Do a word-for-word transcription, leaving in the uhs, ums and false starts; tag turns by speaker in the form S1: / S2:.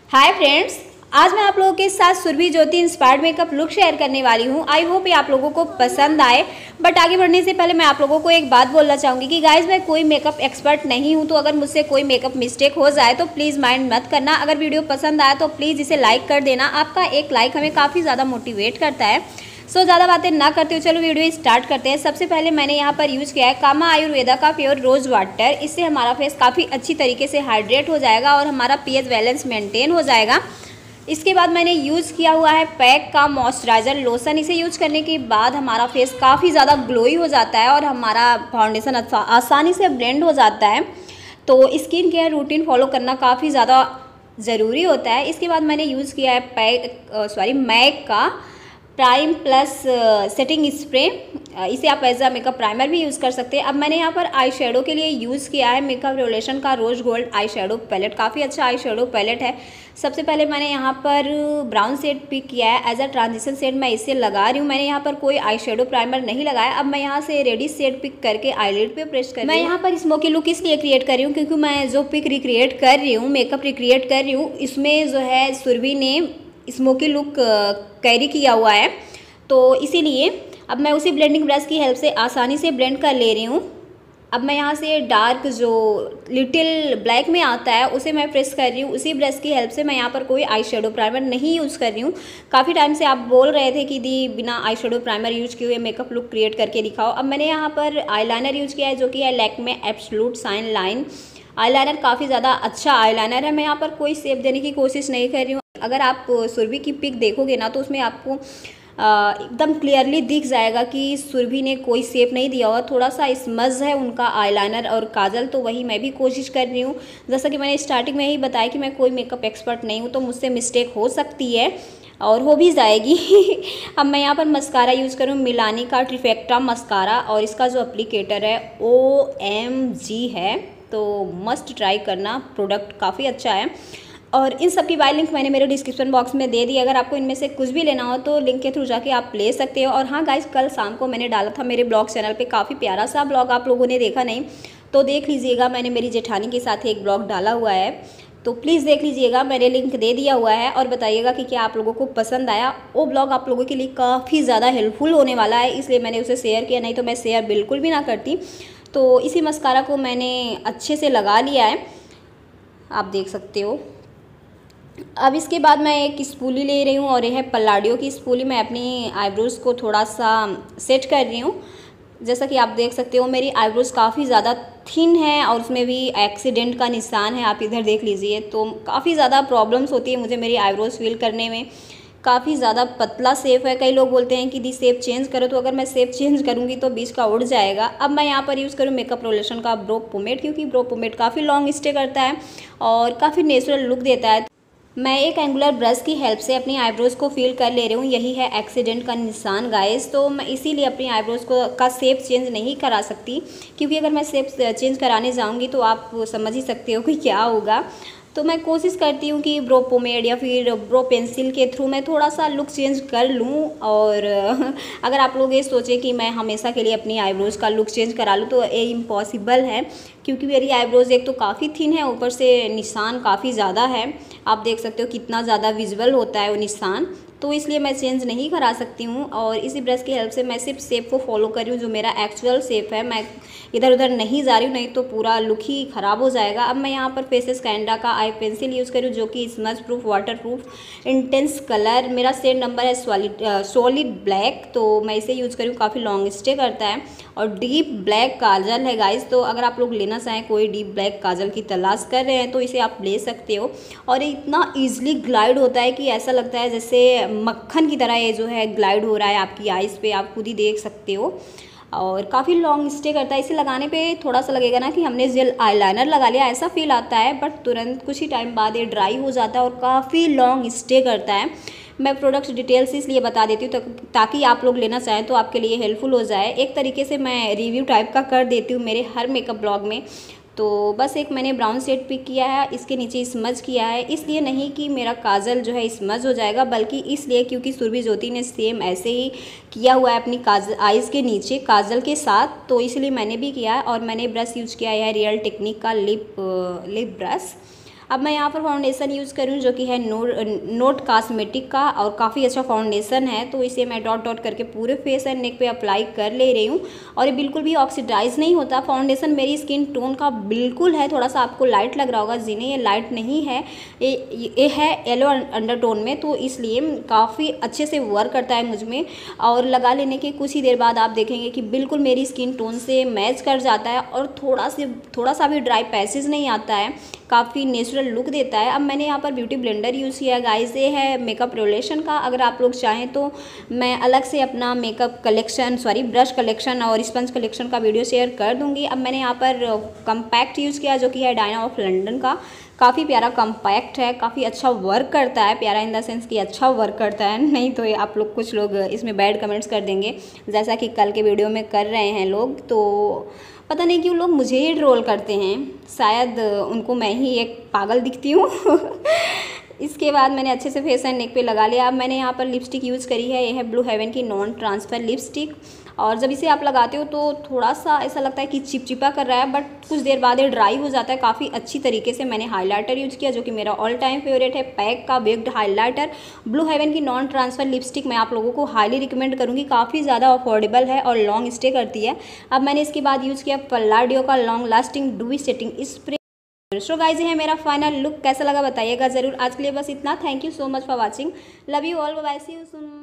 S1: Hi friends, आज मैं आप लोगों के साथ Surbhi Jyoti inspired makeup look share करने वाली हूँ। आई होप ये आप लोगों को पसंद आए। बट आगे बढ़ने से पहले मैं आप लोगों को एक बात बोलना चाहूँगी कि गाइज मैं कोई मेकअप एक्सपर्ट नहीं हूँ, तो अगर मुझसे कोई मेकअप मिस्टेक हो जाए तो प्लीज़ माइंड मत करना। अगर वीडियो पसंद आए तो प्लीज़ इसे लाइक कर देना। आपका एक लाइक हमें काफ़ी ज़्यादा मोटिवेट करता है। सो so, ज़्यादा बातें ना करते हो, चलो वीडियो स्टार्ट करते हैं। सबसे पहले मैंने यहाँ पर यूज़ किया है कामा आयुर्वेदा का प्योर रोज़ वाटर। इससे हमारा फेस काफ़ी अच्छी तरीके से हाइड्रेट हो जाएगा और हमारा पीएच बैलेंस मेंटेन हो जाएगा। इसके बाद मैंने यूज़ किया हुआ है पैक का मॉइस्चराइज़र लोशन। इसे यूज करने के बाद हमारा फेस काफ़ी ज़्यादा ग्लोई हो जाता है और हमारा फाउंडेशन आसानी से ब्लेंड हो जाता है। तो स्किन केयर रूटीन फॉलो करना काफ़ी ज़्यादा ज़रूरी होता है। इसके बाद मैंने यूज़ किया है पैक सॉरी मैक का प्राइम प्लस सेटिंग स्प्रे। इसे आप एज अ मेकअप प्राइमर भी यूज़ कर सकते हैं। अब मैंने यहाँ पर आई शेडो के लिए यूज़ किया है मेकअप रेवोल्यूशन का rose gold eye shadow palette. काफ़ी अच्छा आई शेडो पैलेट है। सबसे पहले मैंने यहाँ पर ब्राउन शेड पिक किया है एज अ ट्रांजिशन शेड, मैं इसे लगा रही हूँ। मैंने यहाँ पर कोई आई शेडो प्राइमर नहीं लगाया। अब मैं यहाँ से रेडी शेड पिक करके आईलिड पे प्रेस कर रही हूँ। मैं यहाँ पर स्मोकी लुक इसलिए क्रिएट कर रही हूँ क्योंकि मैं जो पिक रिक्रिएट कर रही हूँ, मेकअप रिक्रिएट कर रही हूँ, इसमें जो है सुरभि ने स्मोकी लुक कैरी किया हुआ है, तो इसीलिए अब मैं उसी ब्लेंडिंग ब्रश की हेल्प से आसानी से ब्लेंड कर ले रही हूँ। अब मैं यहाँ से डार्क जो लिटिल ब्लैक में आता है उसे मैं प्रेस कर रही हूँ उसी ब्रश की हेल्प से। मैं यहाँ पर कोई आई शेडो प्राइमर नहीं यूज़ कर रही हूँ। काफ़ी टाइम से आप बोल रहे थे कि दी बिना आई शेडो प्राइमर यूज किए हुए मेकअप लुक क्रिएट करके दिखाओ। अब मैंने यहाँ पर आईलाइनर यूज़ किया है जो कि है Lakme absolute shine line eyeliner. काफ़ी ज़्यादा अच्छा आईलाइनर है। मैं यहाँ पर कोई शेप देने की कोशिश नहीं कर रही हूँ। अगर आप सुरभि की पिक देखोगे ना तो उसमें आपको एकदम क्लियरली दिख जाएगा कि सुरभि ने कोई शेप नहीं दिया हुआ, थोड़ा सा स्मज है उनका आईलाइनर और काजल। तो वही मैं भी कोशिश कर रही हूँ। जैसा कि मैंने स्टार्टिंग में ही बताया कि मैं कोई मेकअप एक्सपर्ट नहीं हूँ, तो मुझसे मिस्टेक हो सकती है और हो भी जाएगी। अब मैं यहाँ पर मस्कारा यूज़ करूँ मिलानी का ट्रिफेक्टा मस्कारा, और इसका जो एप्लीकेटर है ओ एम जी है, तो मस्ट ट्राई करना। प्रोडक्ट काफ़ी अच्छा है और इन सब की बाय लिंक मैंने मेरे डिस्क्रिप्शन बॉक्स में दे दी। अगर आपको इनमें से कुछ भी लेना हो तो लिंक के थ्रू जाके आप ले सकते हो। और हाँ गाइस, कल शाम को मैंने डाला था मेरे ब्लॉग चैनल पे काफ़ी प्यारा सा ब्लॉग, आप लोगों ने देखा नहीं तो देख लीजिएगा। मैंने मेरी जेठानी के साथ एक ब्लॉग डाला हुआ है, तो प्लीज़ देख लीजिएगा, मैंने लिंक दे दिया हुआ है। और बताइएगा कि क्या आप लोगों को पसंद आया। वो ब्लॉग आप लोगों के लिए काफ़ी ज़्यादा हेल्पफुल होने वाला है, इसलिए मैंने उसे शेयर किया, नहीं तो मैं शेयर बिल्कुल भी ना करती। तो इसी मस्कारा को मैंने अच्छे से लगा लिया है, आप देख सकते हो। अब इसके बाद मैं एक स्पूली ले रही हूँ और यह है पल्लाडियो की स्पूली। मैं अपनी आईब्रोज़ को थोड़ा सा सेट कर रही हूँ। जैसा कि आप देख सकते हो मेरी आईब्रोज़ काफ़ी ज़्यादा थिन है और उसमें भी एक्सीडेंट का निशान है, आप इधर देख लीजिए। तो काफ़ी ज़्यादा प्रॉब्लम्स होती है मुझे मेरी आईब्रोज़ फिल करने में। काफ़ी ज़्यादा पतला शेप है। कई लोग बोलते हैं कि दी शेप चेंज करो, तो अगर मैं शेप चेंज करूँगी तो बीच का उड़ जाएगा। अब मैं यहाँ पर यूज़ करूँ मेकअप रेवोल्यूशन का ब्रो पोमेड, क्योंकि ब्रो पोमेड काफ़ी लॉन्ग स्टे करता है और काफ़ी नेचुरल लुक देता है। मैं एक एंगुलर ब्रश की हेल्प से अपनी आईब्रोज़ को फिल कर ले रही हूँ। यही है एक्सीडेंट का निशान गाइस। तो मैं इसीलिए अपनी आईब्रोज़ को का शेप चेंज नहीं करा सकती, क्योंकि अगर मैं शेप चेंज कराने जाऊँगी तो आप समझ ही सकते हो कि क्या होगा। तो मैं कोशिश करती हूँ कि ब्रो पोमेड या फिर ब्रो पेंसिल के थ्रू मैं थोड़ा सा लुक चेंज कर लूँ। और अगर आप लोग ये सोचें कि मैं हमेशा के लिए अपनी आईब्रोज़ का लुक चेंज करा लूँ तो ये इम्पॉसिबल है, क्योंकि मेरी आईब्रोज़ एक तो काफ़ी थिन है, ऊपर से निशान काफ़ी ज़्यादा है। आप देख सकते हो कितना ज़्यादा विजुअल होता है वो निशान, तो इसलिए मैं चेंज नहीं करा सकती हूँ। और इसी ब्रश की हेल्प से मैं सिर्फ शेप को फॉलो कर रही हूँ जो मेरा एक्चुअल शेप है। मैं इधर उधर नहीं जा रही हूँ, नहीं तो पूरा लुक ही ख़राब हो जाएगा। अब मैं यहाँ पर फेसेस कैंडा का आई पेंसिल यूज़ कर रही हूँ जो कि smudge proof water proof intense colour. मेरा शेड नंबर है सॉलिड सॉलिड ब्लैक, तो मैं इसे यूज़ कर रही हूँ। काफ़ी लॉन्ग स्टे करता है और डीप ब्लैक काजल है गाइस। तो अगर आप लोग लेना चाहें, कोई डीप ब्लैक काजल की तलाश कर रहे हैं तो इसे आप ले सकते हो। और इतना ईजिली ग्लाइड होता है कि ऐसा लगता है जैसे मक्खन की तरह ये जो है ग्लाइड हो रहा है आपकी आइज़ पे, आप खुद ही देख सकते हो। और काफ़ी लॉन्ग स्टे करता है। इसे लगाने पे थोड़ा सा लगेगा ना कि हमने जेल आईलाइनर लगा लिया, ऐसा फील आता है, बट तुरंत कुछ ही टाइम बाद ये ड्राई हो जाता है और काफ़ी लॉन्ग स्टे करता है। मैं प्रोडक्ट डिटेल्स इसलिए बता देती हूँ ताकि आप लोग लेना चाहें तो आपके लिए हेल्पफुल हो जाए। एक तरीके से मैं रिव्यू टाइप का कर देती हूँ मेरे हर मेकअप ब्लॉग में। तो बस एक मैंने ब्राउन शेड पिक किया है, इसके नीचे स्मज किया है, इसलिए नहीं कि मेरा काजल जो है स्मज हो जाएगा, बल्कि इसलिए क्योंकि सुरभि ज्योति ने सेम ऐसे ही किया हुआ है अपनी काजल आइज़ के नीचे काजल के साथ, तो इसलिए मैंने भी किया है। और मैंने ब्रश यूज किया है रियल टेक्निक का लिप लिप ब्रश। अब मैं यहाँ पर फाउंडेशन यूज़ करूँ जो कि है नोट नोट कॉस्मेटिक का, और काफ़ी अच्छा फाउंडेशन है। तो इसे मैं डॉट डॉट करके पूरे फेस एंड नेक पे अप्लाई कर ले रही हूँ, और ये बिल्कुल भी ऑक्सीडाइज नहीं होता। फाउंडेशन मेरी स्किन टोन का बिल्कुल है, थोड़ा सा आपको लाइट लग रहा होगा, जिन्हें ये लाइट नहीं है, ये ये है येलो अंडरटोन में, तो इसलिए काफ़ी अच्छे से वर्क करता है मुझ में। और लगा लेने के कुछ ही देर बाद आप देखेंगे कि बिल्कुल मेरी स्किन टोन से मैच कर जाता है, और थोड़ा से थोड़ा सा भी ड्राई पैचेस नहीं आता है, काफ़ी नेचुरल लुक देता है। अब मैंने यहाँ पर ब्यूटी ब्लेंडर यूज़ किया गाइस, ये है मेकअप रिवोल्यूशन का। अगर आप लोग चाहें तो मैं अलग से अपना makeup collection sorry brush collection और स्पंज कलेक्शन का वीडियो शेयर कर दूँगी। अब मैंने यहाँ पर कम्पैक्ट यूज़ किया जो कि है डायना ऑफ लंदन का। काफ़ी प्यारा कम्पैक्ट है, काफ़ी अच्छा वर्क करता है, प्यारा इन द सेंस कि अच्छा वर्क करता है, नहीं तो आप लोग कुछ लोग इसमें बैड कमेंट्स कर देंगे, जैसा कि कल के वीडियो में कर रहे हैं लोग। तो पता नहीं क्यों लोग मुझे ही ट्रोल करते हैं, शायद उनको मैं ही एक पागल दिखती हूँ। इसके बाद मैंने अच्छे से फेस एंड नेक पे लगा लिया। अब मैंने यहाँ पर लिपस्टिक यूज़ करी है, ये है ब्लू हेवन की नॉन ट्रांसफ़र लिपस्टिक। और जब इसे आप लगाते हो तो थोड़ा सा ऐसा लगता है कि चिपचिपा कर रहा है, बट कुछ देर बाद ये ड्राई हो जाता है काफ़ी अच्छी तरीके से। मैंने हाइलाइटर यूज़ किया जो कि मेरा ऑल टाइम फेवरेट है, पैक का बेक्ड हाइलाइटर ब्लू हेवन की नॉन ट्रांसफ़र लिपस्टिक। मैं आप लोगों को हाईली रिकमेंड करूँगी, काफ़ी ज़्यादा अफोर्डेबल है और लॉन्ग स्टे करती है। अब मैंने इसके बाद यूज़ किया पल्लाडियो का long lasting dewy setting spray. So guys, ये है मेरा फाइनल लुक, कैसा लगा बताइएगा ज़रूर। आज के लिए बस इतना, thank you so much for watching, love you all, bye, see you soon.